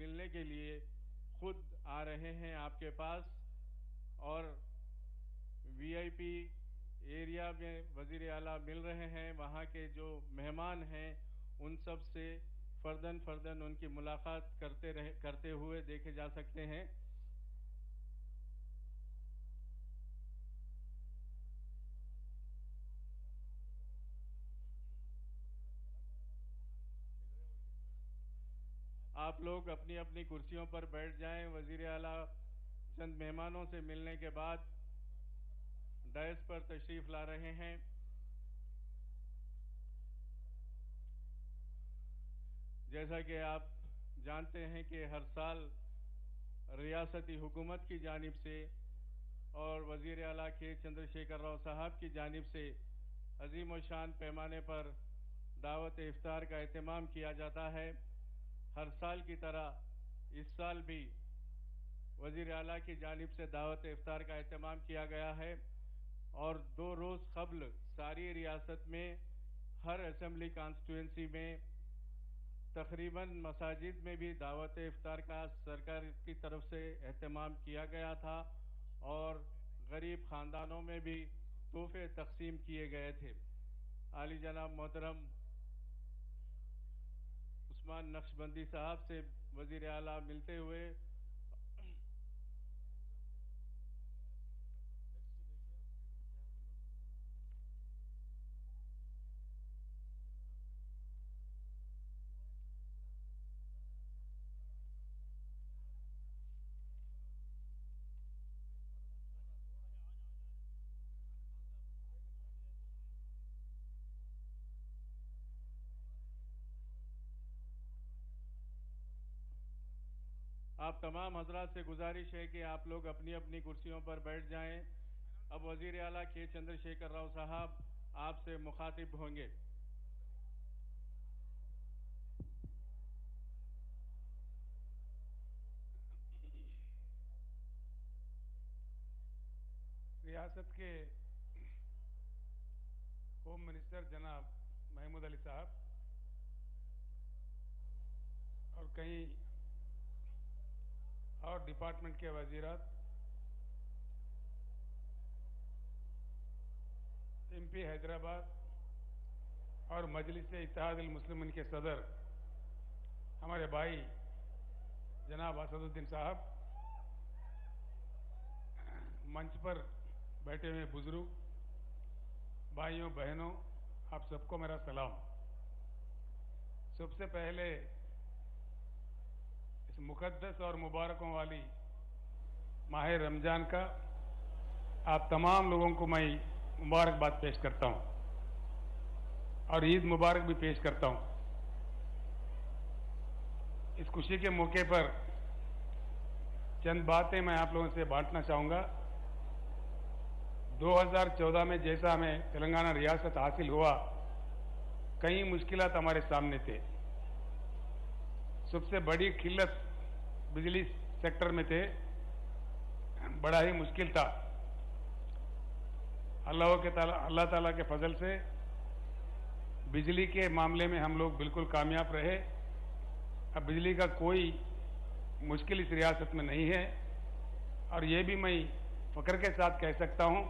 मिलने के लिए खुद आ रहे हैं आपके पास और वीआईपी एरिया में वजीर आला मिल रहे हैं। वहाँ के जो मेहमान हैं उन सब से फर्दन उनकी मुलाकात करते हुए देखे जा सकते हैं। आप लोग अपनी अपनी कुर्सियों पर बैठ जाएं। वजीर आला चंद मेहमानों से मिलने के बाद डायस पर तशरीफ ला रहे हैं। जैसा कि आप जानते हैं कि हर साल रियासती हुकूमत की जानिब से और वजीर आला के चंद्रशेखर राव साहब की जानिब से अजीम व शान पैमाने पर दावत इफ्तार का एहतमाम किया जाता है। हर साल की तरह इस साल भी वजीर आला की जानिब से दावत इफ्तार का एहतमाम किया गया है और 2 रोज़ कबल सारी रियासत में हर असेंबली कॉन्स्टिट्यूंसी में तकरीबन मसाजिद में भी दावत इफ्तार का सरकार की तरफ से एहतमाम किया गया था और गरीब ख़ानदानों में भी तोहफे तकसीम किए गए थे। आली जनाब मोहतरम उस्मान नक्शबंदी साहब से वजीर आला मिलते हुए आप तमाम हजरात से गुजारिश है कि आप लोग अपनी अपनी कुर्सियों पर बैठ जाएं। अब वजीर आला के चंद्रशेखर राव साहब आपसे मुखातिब होंगे। रियासत के होम मिनिस्टर जनाब महमूद अली साहब और कई और डिपार्टमेंट के वजीरात, एमपी हैदराबाद और मजलिस इत्तेहादुल मुस्लिमीन के सदर हमारे भाई जनाब असदुद्दीन साहब, मंच पर बैठे हुए बुजुर्ग भाइयों बहनों, आप सबको मेरा सलाम। सबसे पहले इस मुकद्दस और मुबारकों वाली माह रमजान का आप तमाम लोगों को मैं मुबारकबाद पेश करता हूं और ईद मुबारक भी पेश करता हूं। इस खुशी के मौके पर चंद बातें मैं आप लोगों से बांटना चाहूंगा। 2014 में जैसा हमें तेलंगाना रियासत हासिल हुआ, कई मुश्किलात हमारे सामने थे। सबसे बड़ी किल्लत बिजली सेक्टर में थे, बड़ा ही मुश्किल था। अल्लाह ताला के फजल से बिजली के मामले में हम लोग बिल्कुल कामयाब रहे। अब बिजली का कोई मुश्किल इस रियासत में नहीं है और ये भी मैं फख्र के साथ कह सकता हूं,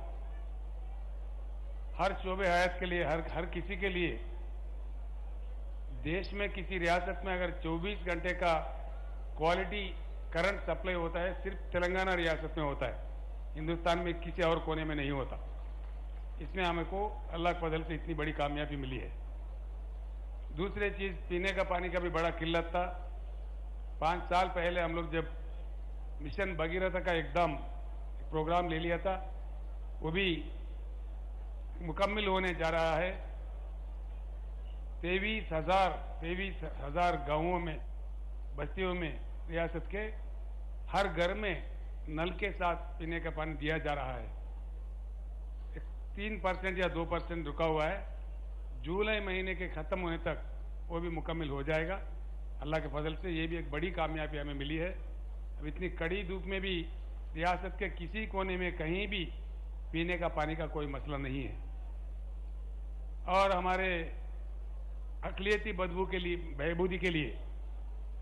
हर शोबे हयात के लिए, हर किसी के लिए, देश में किसी रियासत में अगर 24 घंटे का क्वालिटी करंट सप्लाई होता है, सिर्फ तेलंगाना रियासत में होता है, हिंदुस्तान में किसी और कोने में नहीं होता। इसमें हमको अल्लाह के फजल से इतनी बड़ी कामयाबी मिली है। दूसरी चीज, पीने का पानी का भी बड़ा किल्लत था। 5 साल पहले हम लोग जब मिशन भगीरथ का एकदम प्रोग्राम ले लिया था, वो भी मुकम्मल होने जा रहा है। 23,000 गांवों में, बस्तियों में रियासत के हर घर में नल के साथ पीने का पानी दिया जा रहा है। 3% या 2% रुका हुआ है। जुलाई महीने के खत्म होने तक वो भी मुकम्मल हो जाएगा। अल्लाह के फजल से ये भी एक बड़ी कामयाबी हमें मिली है। अब इतनी कड़ी धूप में भी रियासत के किसी कोने में कहीं भी पीने का पानी का कोई मसला नहीं है। और हमारे अक़लियती बदबू के लिए, बहबूदी के लिए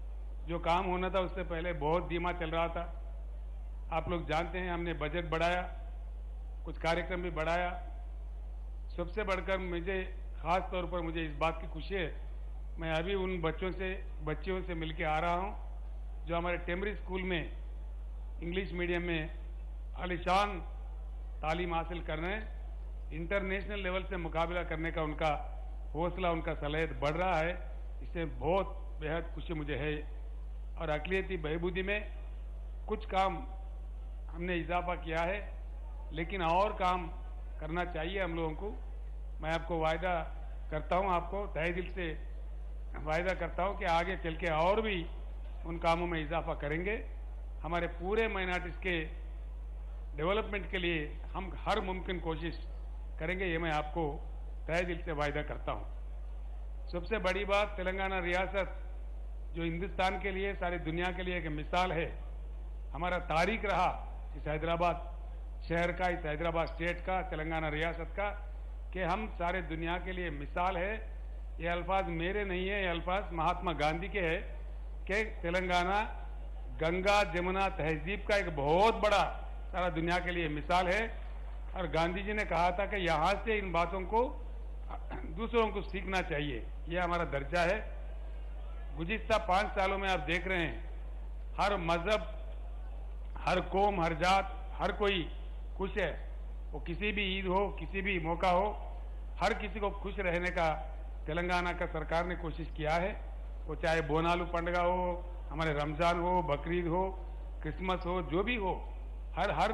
जो काम होना था उससे पहले बहुत धीमा चल रहा था। आप लोग जानते हैं हमने बजट बढ़ाया, कुछ कार्यक्रम भी बढ़ाया। सबसे बढ़कर मुझे खास तौर पर मुझे इस बात की खुशी है, मैं अभी उन बच्चियों से मिलके आ रहा हूं जो हमारे टेमरी स्कूल में इंग्लिश मीडियम में आलिशान तालीम हासिल कर रहे हैं। इंटरनेशनल लेवल से मुकाबला करने का उनका हौसला, उनका सलाहियत बढ़ रहा है। इससे बहुत बेहद खुशी मुझे है। और अक़लियती बहबूदी में कुछ काम हमने इजाफा किया है, लेकिन और काम करना चाहिए हम लोगों को। मैं आपको वायदा करता हूं, आपको तहे दिल से वायदा करता हूं कि आगे चल के और भी उन कामों में इजाफा करेंगे। हमारे पूरे माइनॉरिटीज के डेवलपमेंट के लिए हम हर मुमकिन कोशिश करेंगे, ये मैं आपको तहे दिल से वायदा करता हूं। सबसे बड़ी बात, तेलंगाना रियासत जो हिंदुस्तान के लिए, सारी दुनिया के लिए एक मिसाल है। हमारा तारीख रहा इस हैदराबाद शहर का, इस हैदराबाद स्टेट का, तेलंगाना रियासत का, कि हम सारे दुनिया के लिए मिसाल है। ये अल्फाज मेरे नहीं है, ये अल्फाज महात्मा गांधी के हैं कि तेलंगाना गंगा जमुना तहजीब का एक बहुत बड़ा सारा दुनिया के लिए मिसाल है। और गांधी जी ने कहा था कि यहां से इन बातों को दूसरों को सीखना चाहिए, यह हमारा दर्जा है। गुज़िश्ता 5 सालों में आप देख रहे हैं हर मजहब, हर कौम, हर जात, हर कोई खुश है। वो किसी भी ईद हो, किसी भी मौका हो, हर किसी को खुश रहने का तेलंगाना का सरकार ने कोशिश किया है। वो चाहे बोनालू पंडगा हो, हमारे रमजान हो, बकरीद हो, क्रिसमस हो, जो भी हो, हर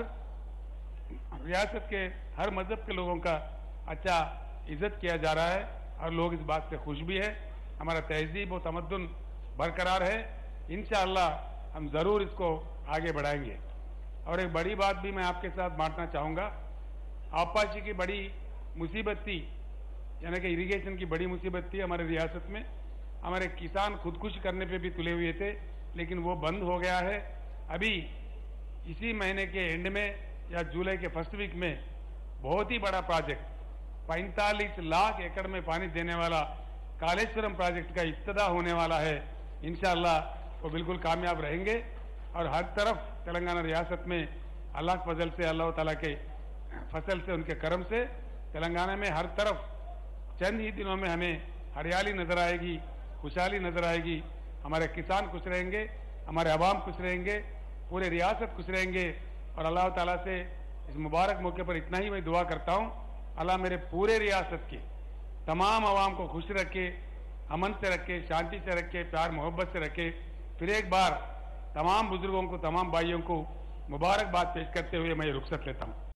रियासत के हर मजहब के लोगों का अच्छा इज्जत किया जा रहा है और लोग इस बात से खुश भी है। हमारा तहजीब और तमद्दुन बरकरार है। इंशाअल्लाह हम जरूर इसको आगे बढ़ाएंगे। और एक बड़ी बात भी मैं आपके साथ बांटना चाहूंगा। आपाची की बड़ी मुसीबत थी, यानी कि इरिगेशन की बड़ी मुसीबत थी हमारे रियासत में। हमारे किसान खुदकुशी करने पे भी तुले हुए थे, लेकिन वो बंद हो गया है। अभी इसी महीने के एंड में या जुलाई के फर्स्ट वीक में बहुत ही बड़ा प्रोजेक्ट 45 लाख एकड़ में पानी देने वाला कालेश्वरम प्रोजेक्ट का इब्तिदा होने वाला है। इंशाअल्लाह वो बिल्कुल कामयाब रहेंगे और हर तरफ तेलंगाना रियासत में अल्लाह के फजल से, अल्लाह ताला के फसल से, उनके करम से तेलंगाना में हर तरफ चंद ही दिनों में हमें हरियाली नजर आएगी, खुशहाली नजर आएगी। हमारे किसान खुश रहेंगे, हमारे अवाम खुश रहेंगे, पूरे रियासत खुश रहेंगे। और अल्लाह ताला से इस मुबारक मौके पर इतना ही मैं दुआ करता हूँ, अल्लाह मेरे पूरे रियासत के तमाम अवाम को खुश रखे, अमन से रखे, शांति से रखे, प्यार मोहब्बत से रखे। फिर एक बार तमाम बुजुर्गों को, तमाम भाइयों को मुबारकबाद पेश करते हुए मैं रुखसत लेता हूँ।